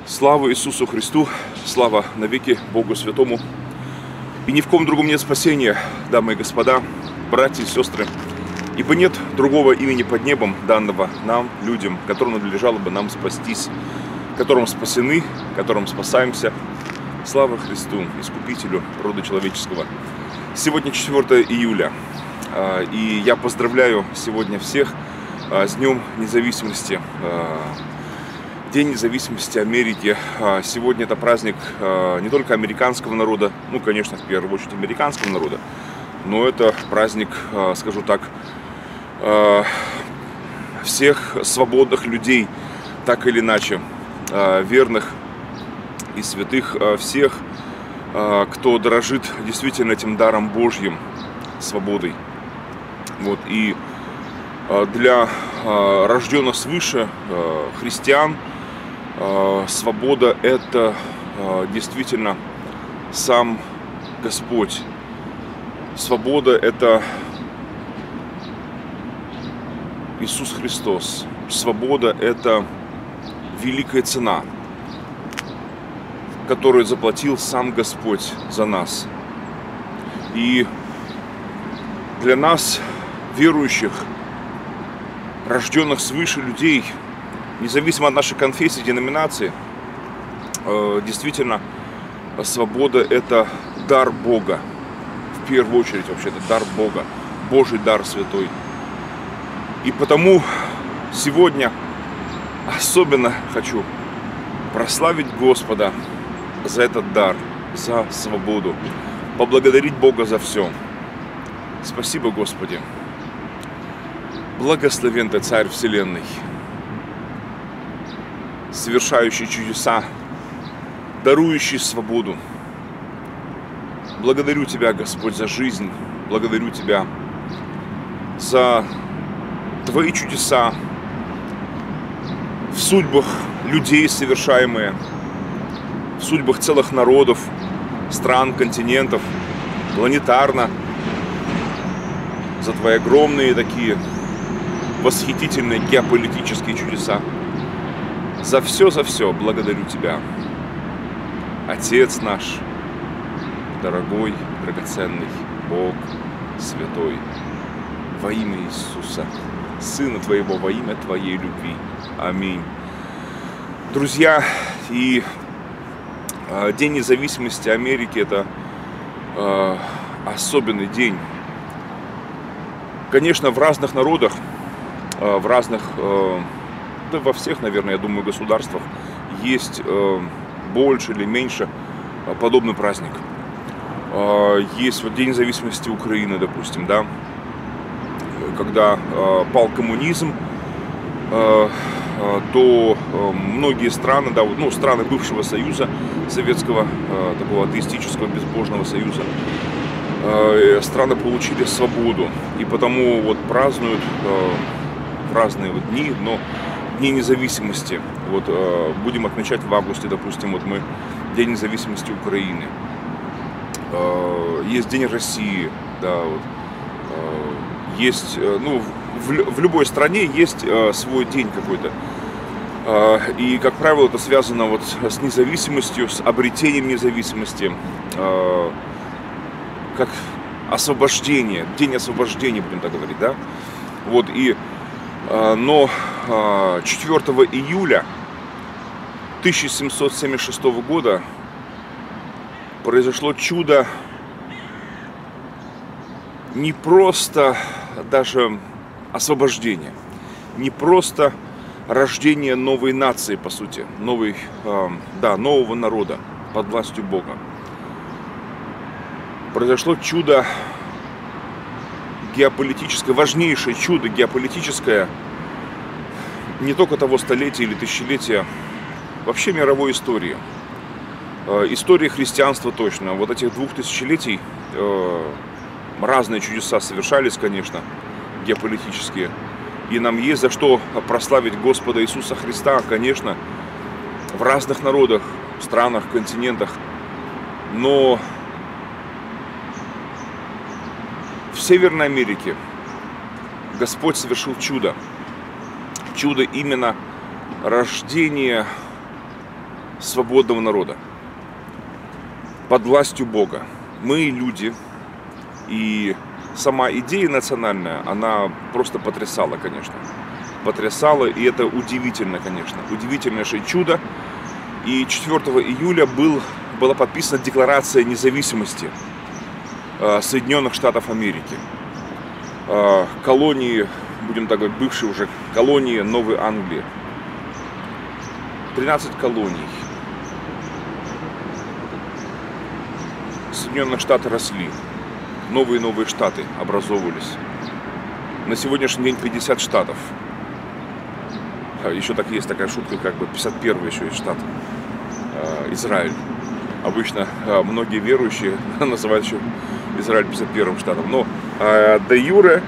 Слава Иисусу Христу, слава навеки Богу Святому. И ни в ком другом нет спасения, дамы и господа, братья и сестры. Ибо нет другого имени под небом, данного нам, людям, которым надлежало бы нам спастись, которым спасены, которым спасаемся. Слава Христу, Искупителю рода человеческого. Сегодня 4 июля, и я поздравляю сегодня всех с Днем Независимости. День независимости Америки. Сегодня это праздник не только американского народа, ну, конечно, в первую очередь американского народа, но это праздник, скажу так, всех свободных людей, так или иначе, верных и святых, всех, кто дорожит действительно этим даром Божьим, свободой. Вот, и для рожденных свыше христиан свобода – это действительно сам Господь. Свобода – это Иисус Христос. Свобода – это великая цена, которую заплатил сам Господь за нас. И для нас, верующих, рожденных свыше людей, независимо от нашей конфессии, деноминации, действительно, свобода – это дар Бога. В первую очередь, вообще, это дар Бога, Божий дар святой. И потому сегодня особенно хочу прославить Господа за этот дар, за свободу, поблагодарить Бога за все. Спасибо, Господи. Благословен Ты, Царь Вселенной, совершающий чудеса, дарующий свободу. Благодарю Тебя, Господь, за жизнь, благодарю Тебя за Твои чудеса в судьбах людей совершаемые, в судьбах целых народов, стран, континентов, планетарно, за Твои огромные такие восхитительные геополитические чудеса. За все благодарю Тебя, Отец наш, дорогой, драгоценный Бог Святой, во имя Иисуса, Сына Твоего, во имя Твоей любви. Аминь. Друзья, и День независимости Америки – это особенный день. Конечно, в разных народах, в разных, да во всех, наверное, я думаю, государствах есть больше или меньше подобный праздник. Есть вот День независимости Украины, допустим, да, когда пал коммунизм, то многие страны, да, ну, страны бывшего Союза Советского, такого атеистического, безбожного Союза, страны получили свободу, и потому вот празднуют в разные вот дни, но Дни независимости. Вот будем отмечать в августе, допустим, вот мы День независимости Украины. Есть День России, да, вот. Есть, ну, в любой стране есть свой день какой-то. И, как правило, это связано вот с независимостью, с обретением независимости, как освобождение, день освобождения, будем так говорить, да. Вот, и, но 4 июля 1776 года произошло чудо, не просто даже освобождение, не просто рождение новой нации, по сути, нового народа под властью Бога. Произошло чудо геополитическое, важнейшее чудо геополитическое не только того столетия или тысячелетия, вообще мировой истории. История христианства точно. Вот этих 2 тысячелетий разные чудеса совершались, конечно, геополитические. И нам есть за что прославить Господа Иисуса Христа, конечно, в разных народах, странах, континентах. Но в Северной Америке Господь совершил чудо. Чудо именно рождения свободного народа под властью Бога. Мы люди, и сама идея национальная, она просто потрясала, конечно. Потрясала, и это удивительно, конечно. Удивительнейшее чудо. И 4 июля была подписана Декларация независимости Соединенных Штатов Америки. Колонии, будем так говорить, бывшие уже колонии Новой Англии. 13 колоний. Соединенные Штаты росли. Новые штаты образовывались. На сегодняшний день 50 штатов. Еще так есть такая шутка, как бы 51-й еще есть штат. Израиль. Обычно многие верующие называют еще Израиль 51-м штатом. Но де юре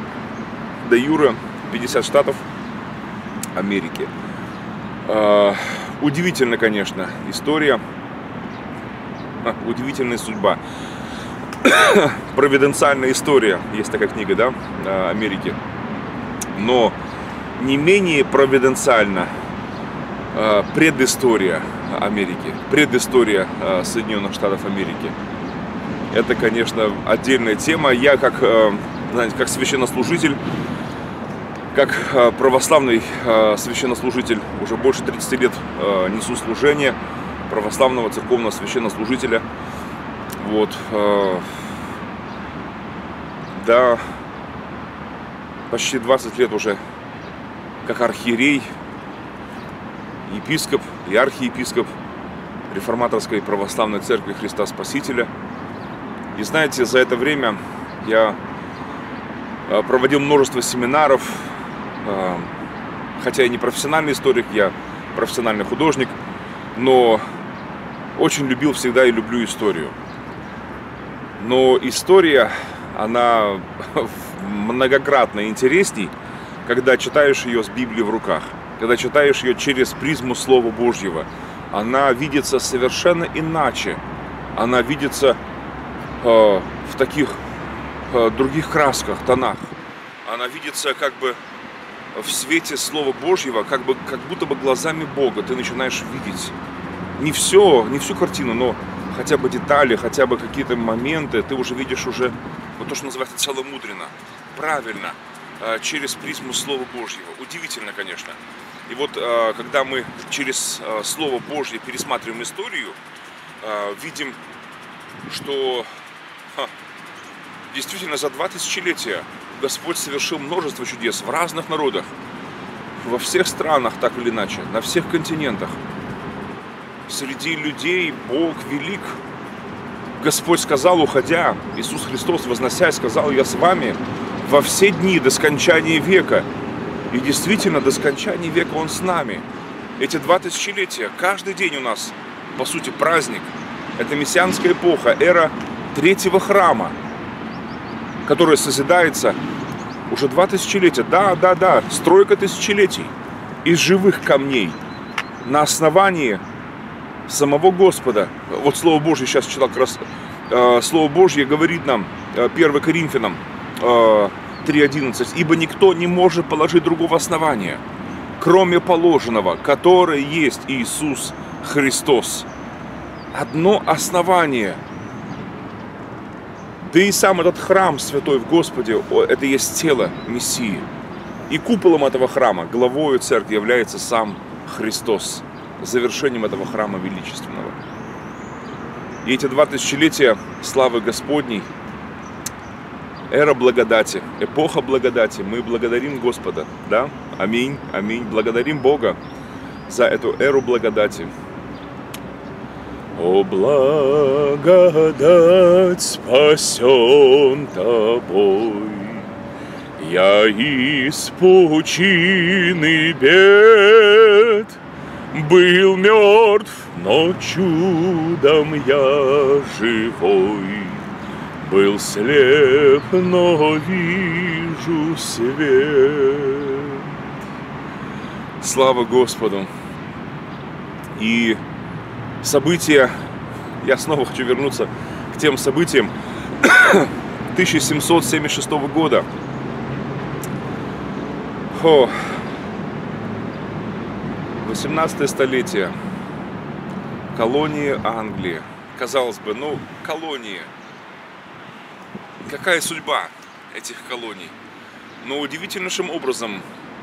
50 штатов Америки. Удивительно, конечно, история. Удивительная судьба. Провиденциальная история. Есть такая книга, да, Америки. Но не менее провиденциально предыстория Америки. Предыстория Соединенных Штатов Америки. Это, конечно, отдельная тема. Я знаете, как священнослужитель, как православный священнослужитель, уже больше 30 лет несу служение православного церковного священнослужителя. Вот. Да, почти 20 лет уже как архиерей, епископ и архиепископ Реформаторской православной церкви Христа Спасителя. И знаете, за это время я проводил множество семинаров, хотя я не профессиональный историк, я профессиональный художник, но очень любил всегда и люблю историю. Но история, она многократно интересней, когда читаешь ее с Библией в руках, когда читаешь ее через призму Слова Божьего. Она видится совершенно иначе. Она видится в таких других красках, тонах. Она видится как бы в свете Слова Божьего, как будто бы глазами Бога ты начинаешь видеть не всю картину, но хотя бы детали, хотя бы какие-то моменты, ты уже видишь вот то, что называется целомудренно, правильно, через призму Слова Божьего. Удивительно, конечно. И вот, когда мы через Слово Божье пересматриваем историю, видим, что действительно за 2 тысячелетия Господь совершил множество чудес в разных народах, во всех странах, так или иначе, на всех континентах. Среди людей Бог велик. Господь сказал, уходя, Иисус Христос, возносясь, сказал: «Я с вами во все дни до скончания века». И действительно, до скончания века Он с нами. Эти 2 тысячелетия, каждый день у нас, по сути, праздник. Это мессианская эпоха, эра Третьего храма, которая созидается уже 2 тысячелетия. Да, стройка тысячелетий из живых камней на основании самого Господа. Вот Слово Божье сейчас читал как раз. Слово Божье говорит нам, 1 Коринфянам 3:11: «Ибо никто не может положить другого основания, кроме положенного, которое есть Иисус Христос». Одно основание. Да и сам этот храм святой в Господе, это есть тело Мессии. И куполом этого храма, главою церкви, является сам Христос, завершением этого храма величественного. И эти 2 тысячелетия славы Господней, эра благодати, эпоха благодати, мы благодарим Господа, да? Аминь, аминь. Благодарим Бога за эту эру благодати. О, благодать, спасен тобой, я из пучины бед был мертв, но чудом я живой, был слеп, но вижу свет. Слава Господу! И события, я снова хочу вернуться к тем событиям 1776 года. 18 столетие. Колонии Англии. Казалось бы, ну, колонии. Какая судьба этих колоний? Но удивительнейшим образом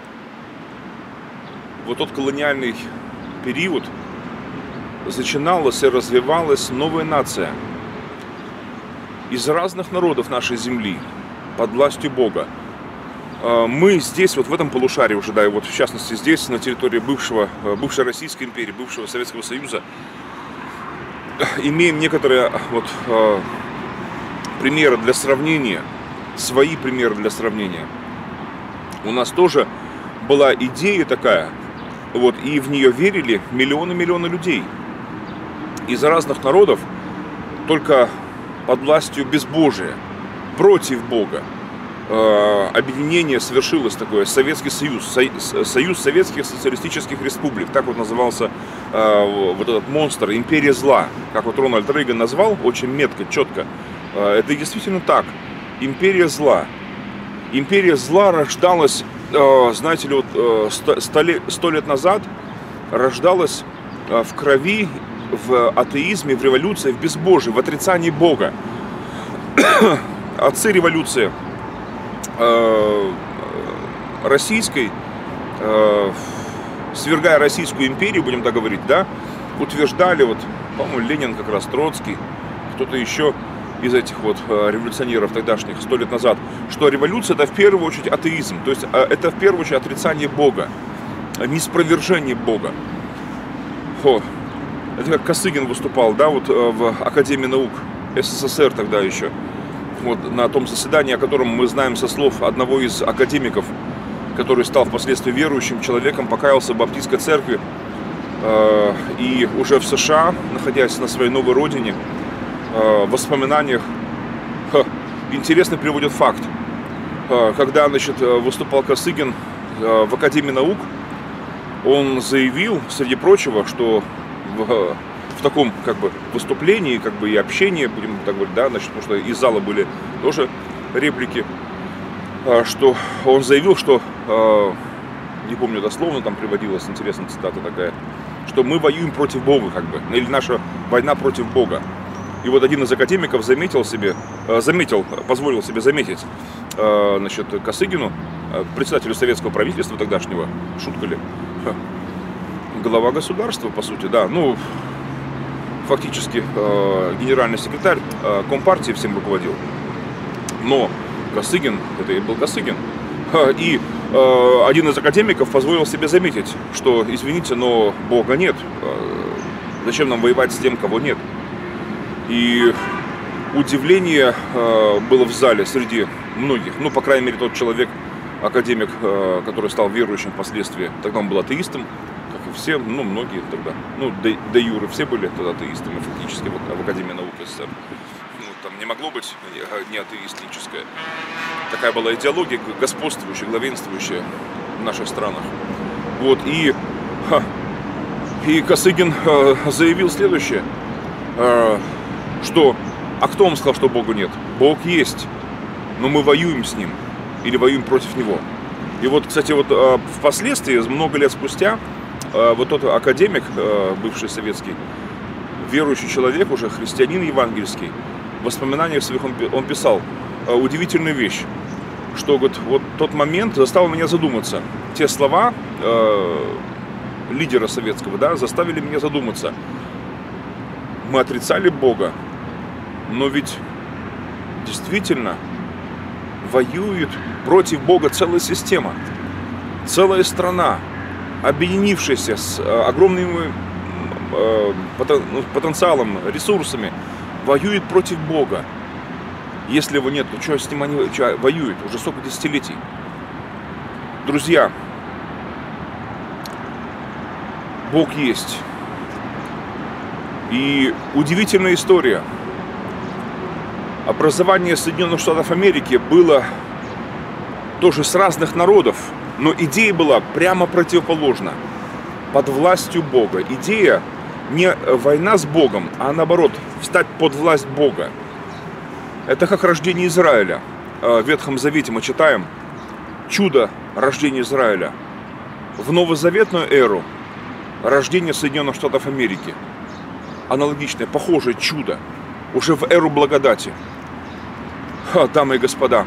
вот тот колониальный период начиналась и развивалась новая нация из разных народов нашей земли под властью Бога. Мы здесь, вот в этом полушарии уже, да, и вот в частности здесь, на территории бывшей Российской империи, бывшего Советского Союза, имеем некоторые вот примеры для сравнения, свои примеры для сравнения. У нас тоже была идея такая, вот, и в нее верили миллионы людей из разных народов, только под властью безбожия, против Бога. Объединение совершилось такое, Советский Союз, Союз Советских Социалистических Республик, так вот назывался вот этот монстр, империя зла, как вот Рональд Рейган назвал, очень метко, четко. Это действительно так, империя зла. Империя зла рождалась, знаете ли, вот 100 лет назад рождалась в крови, в атеизме, в революции, в безбожии, в отрицании Бога. Отцы революции российской, свергая Российскую империю, будем так говорить, да, утверждали, вот, по-моему, Ленин как раз, Троцкий, кто-то еще из этих вот революционеров тогдашних 100 лет назад, что революция — это в первую очередь атеизм, то есть это в первую очередь отрицание Бога, неспровержение Бога. Это как Косыгин выступал, да, вот в Академии наук СССР тогда еще. Вот на том заседании, о котором мы знаем со слов одного из академиков, который стал впоследствии верующим человеком, покаялся в баптистской церкви и уже в США, находясь на своей новой родине, в воспоминаниях интересно приводит факт. Когда, значит, выступал Косыгин в Академии наук, он заявил, среди прочего, что в таком как бы выступлении, как бы и общении, будем так говорить, да, значит, потому что из зала были тоже реплики, что он заявил, что, не помню дословно, там приводилась интересная цитата такая, что мы воюем против Бога, как бы, или наша война против Бога. И вот один из академиков позволил себе заметить, значит, Косыгину, председателю советского правительства тогдашнего, шутка ли, глава государства, по сути, да, ну, фактически генеральный секретарь Компартии всем руководил. Но Косыгин, это и был Косыгин. И один из академиков позволил себе заметить, что, извините, но Бога нет. Зачем нам воевать с тем, кого нет? И удивление было в зале среди многих. Ну, по крайней мере, тот человек, академик, который стал верующим впоследствии. Тогда он был атеистом. Как и все, ну, многие тогда, ну, де юре все были тогда атеистами, фактически, вот, в Академии наук СССР. Ну, там не могло быть не атеистическая. Такая была идеология господствующая, главенствующая в наших странах. Вот, и Косыгин заявил следующее, что, а кто вам сказал, что Бога нет? Бог есть, но мы воюем с Ним, или воюем против Него. И вот, кстати, вот впоследствии, много лет спустя, вот тот академик, бывший советский, верующий человек, уже христианин евангельский, в воспоминаниях своих он писал удивительную вещь, что, говорит, вот тот момент заставил меня задуматься. Те слова лидера советского, да, заставили меня задуматься. Мы отрицали Бога, но ведь действительно воюет против Бога целая система, целая страна, объединившаяся с огромным потенциалом, ресурсами, воюет против Бога. Если его нет, то что с ним они воюют уже сколько десятилетий? Друзья, Бог есть. И удивительная история. Образование Соединенных Штатов Америки было тоже с разных народов, но идея была прямо противоположна. Под властью Бога. Идея не война с Богом, а наоборот, встать под власть Бога. Это как рождение Израиля. В Ветхом Завете мы читаем чудо рождения Израиля. В новозаветную эру рождение Соединенных Штатов Америки. аналогичное, похожее чудо уже в эру благодати. Дамы и господа,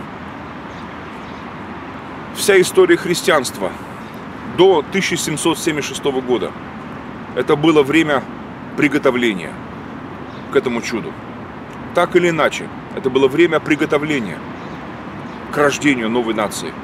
вся история христианства до 1776 года это было время приготовления к этому чуду. Так или иначе, это было время приготовления к рождению новой нации.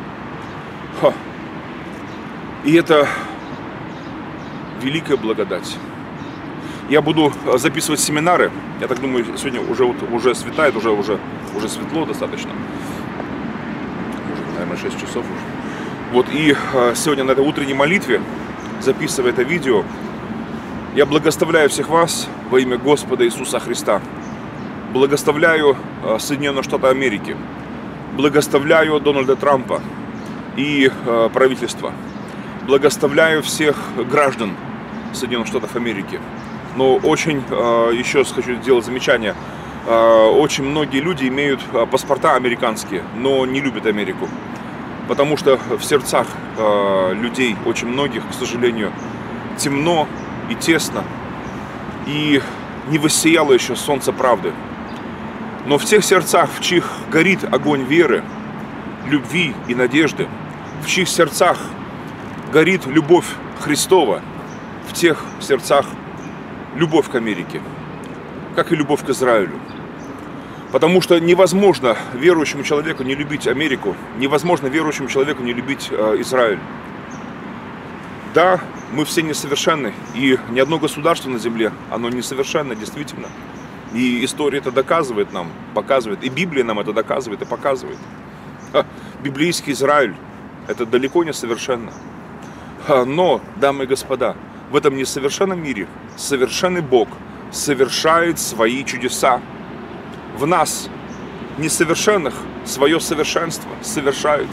И это великая благодать. Я буду записывать семинары. Я так думаю, сегодня уже светает, уже светло достаточно. Может, наверное, 6 часов уже. Вот, и сегодня на этой утренней молитве, записывая это видео, я благословляю всех вас во имя Господа Иисуса Христа. Благословляю Соединенные Штаты Америки. Благословляю Дональда Трампа и правительство. Благословляю всех граждан Соединенных Штатов Америки. Но очень, еще хочу сделать замечание, очень многие люди имеют паспорта американские, но не любят Америку. Потому что в сердцах людей, очень многих, к сожалению, темно и тесно, и не воссияло еще солнце правды. Но в тех сердцах, в чьих горит огонь веры, любви и надежды, в чьих сердцах горит любовь Христова, в тех сердцах любовь к Америке, как и любовь к Израилю. Потому что невозможно верующему человеку не любить Америку, невозможно верующему человеку не любить Израиль. Да, мы все несовершенны, и ни одно государство на земле, оно несовершенно, действительно. И история это доказывает нам, показывает, и Библия нам это доказывает и показывает. Библейский Израиль – это далеко не совершенно. Но, дамы и господа, в этом несовершенном мире совершенный Бог совершает свои чудеса. В нас, несовершенных, свое совершенство совершает.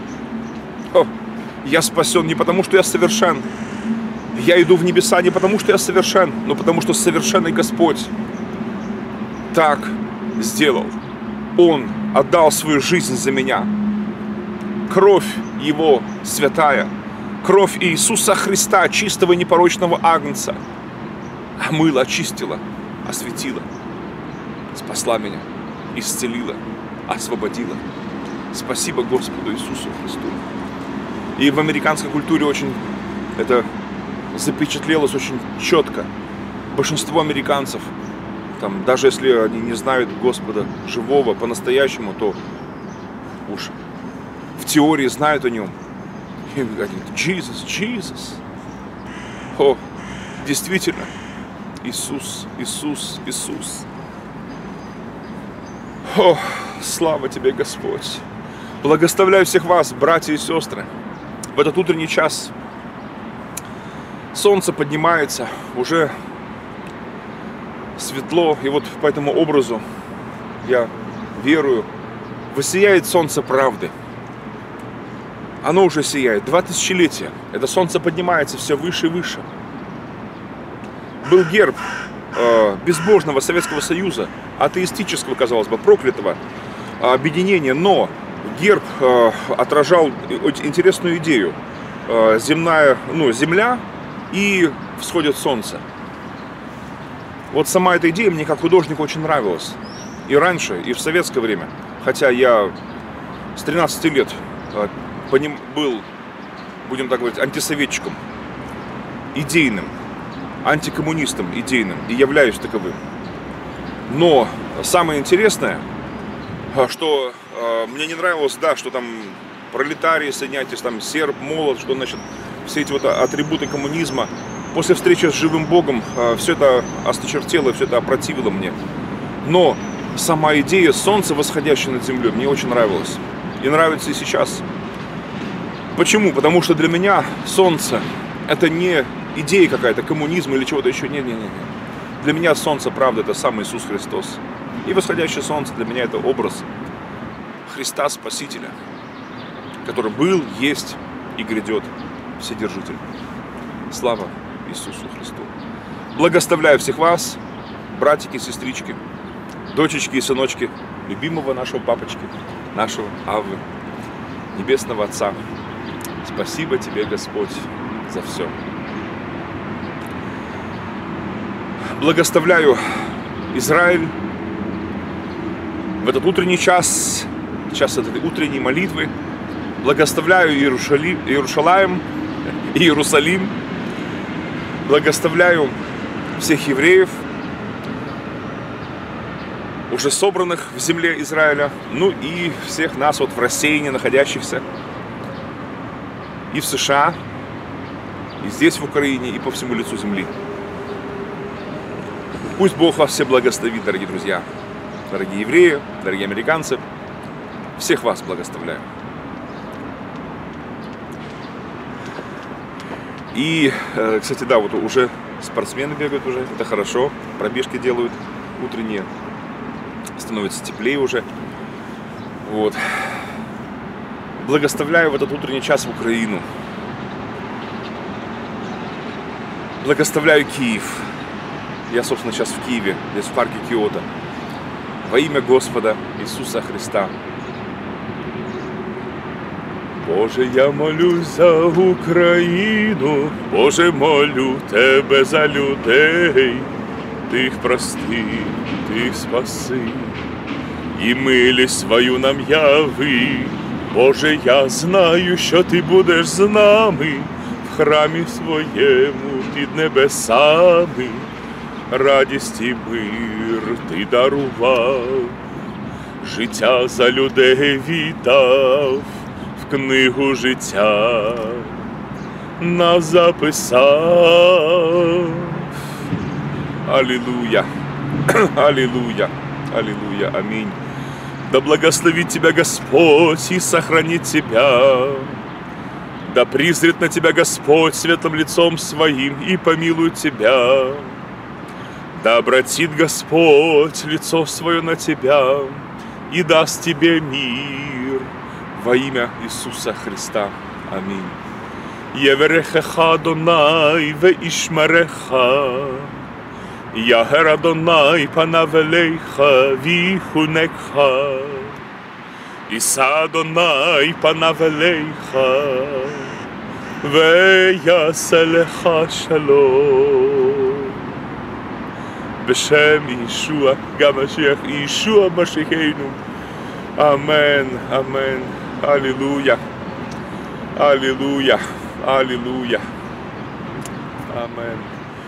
Я спасен не потому, что я совершен. Я иду в небеса не потому, что я совершен, но потому, что совершенный Господь так сделал. Он отдал свою жизнь за меня. Кровь Его святая, кровь Иисуса Христа, чистого и непорочного агнца, омыла, очистила, осветила, спасла меня, исцелила, освободила. Спасибо Господу Иисусу Христу. И в американской культуре очень это запечатлелось очень четко. Большинство американцев, там, даже если они не знают Господа живого по-настоящему, то уж в теории знают о Нем. И говорят: Иисус, Иисус. О, действительно, Иисус, Иисус, Иисус. О, слава Тебе, Господь. Благословляю всех вас, братья и сестры. В этот утренний час солнце поднимается, уже светло, и вот по этому образу я верую, воссияет солнце правды. Оно уже сияет. 2 тысячелетия. Это солнце поднимается все выше и выше. Был герб безбожного Советского Союза, атеистического, казалось бы, проклятого объединения, но герб отражал интересную идею. Земля и всходит солнце. Вот сама эта идея мне как художнику очень нравилась. И раньше, и в советское время. Хотя я с 13 лет был, будем так говорить, антисоветчиком, идейным, антикоммунистом идейным, и являюсь таковым. Но самое интересное, что мне не нравилось, да, что там пролетарии, соединяйтесь, там серб, молот, что, значит, все эти вот атрибуты коммунизма. После встречи с живым Богом все это осточертело, все это опротивило мне. Но сама идея солнца, восходящее над землей, мне очень нравилась. И нравится и сейчас. Почему? Потому что для меня солнце — это не идея какая-то, коммунизм или чего-то еще. Нет. Для меня солнце, правда, это сам Иисус Христос. И восходящее солнце для меня — это образ Христа Спасителя, который был, есть и грядет, Вседержитель. Слава Иисусу Христу. Благословляю всех вас, братики, сестрички, дочечки и сыночки любимого нашего папочки, нашего Аввы, Небесного Отца. Спасибо Тебе, Господь, за все. Благословляю Израиль в этот утренний час, час этой утренней молитвы. Благословляю Иерусалим. Благословляю всех евреев, уже собранных в земле Израиля, ну и всех нас вот в рассеянии находящихся и в США, и здесь в Украине, и по всему лицу земли. Пусть Бог вас всех благословит, дорогие друзья, дорогие евреи, дорогие американцы. Всех вас благословляю. И, кстати, да, вот уже спортсмены бегают уже, это хорошо, пробежки делают утренние, становится теплее уже. Вот. Благословляю в этот утренний час в Украину. Благословляю Киев. Я, собственно, сейчас в Киеве, здесь в парке Киото. Во имя Господа Иисуса Христа. Боже, я молюсь за Україну, Боже, молю Тебе за людей, Ти їх прости, Ти їх спаси, і милість свою нам яви. Боже, я знаю, що Ти будеш з нами в храмі своєму під небесами. Радість і мир Ти дарував, життя за людей віддав. Книгу життя нас записав. Аллилуйя, аллилуйя, аллилуйя, аминь. Да благословит тебя Господь и сохранит тебя. Да призрит на тебя Господь светлым лицом своим и помилует тебя. Да обратит Господь лицо свое на тебя и даст тебе мир. Во имя Иисуса Христа. Аминь. Еверехеха Адонай веишмереха. Ягер Адонай панавелейха вихунекха. Иса Адонай панавелейха. Веяселеха шалом. Бешем Иешуа Гамашиах Иешуа Машихейну. Амен, амен. Аллилуйя, аллилуйя, аллилуйя, амен.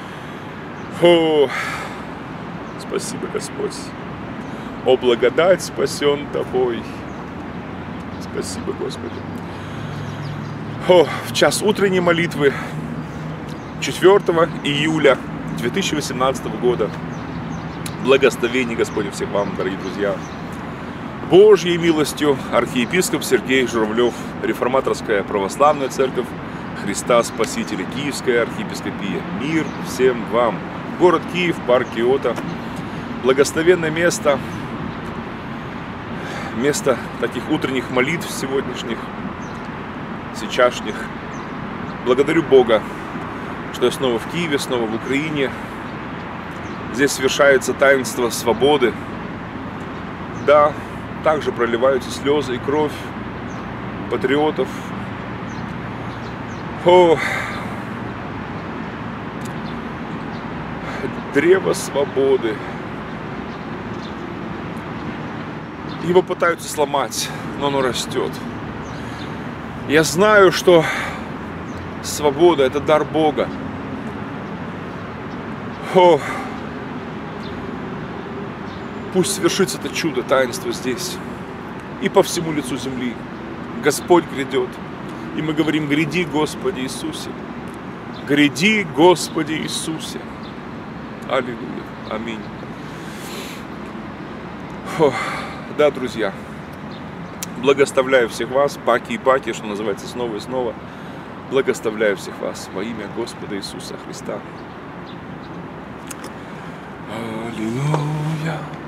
О, спасибо, Господь. О, благодать спасен Тобой. Спасибо, Господи. О, в час утренней молитвы 4 июля 2018 года. Благословение Господне всех вам, дорогие друзья. Божьей милостью архиепископ Сергей Журавлев, Реформаторская православная церковь Христа Спасителя, Киевская архиепископия. Мир всем вам. Город Киев, парк Киото. Благословенное место. Место таких утренних молитв сегодняшних, сейчасшних. Благодарю Бога, что я снова в Киеве, снова в Украине. Здесь совершается таинство свободы. Да, также проливаются слезы и кровь патриотов. О, древо свободы. Его пытаются сломать, но оно растет. Я знаю, что свобода – это дар Бога. О, пусть совершится это чудо, таинство здесь и по всему лицу земли. Господь грядет, и мы говорим: гряди, Господи Иисусе, гряди, Господи Иисусе. Аллилуйя, аминь. О, да, друзья, благословляю всех вас, паки и паки, что называется, снова и снова. Благословляю всех вас во имя Господа Иисуса Христа. Аллилуйя.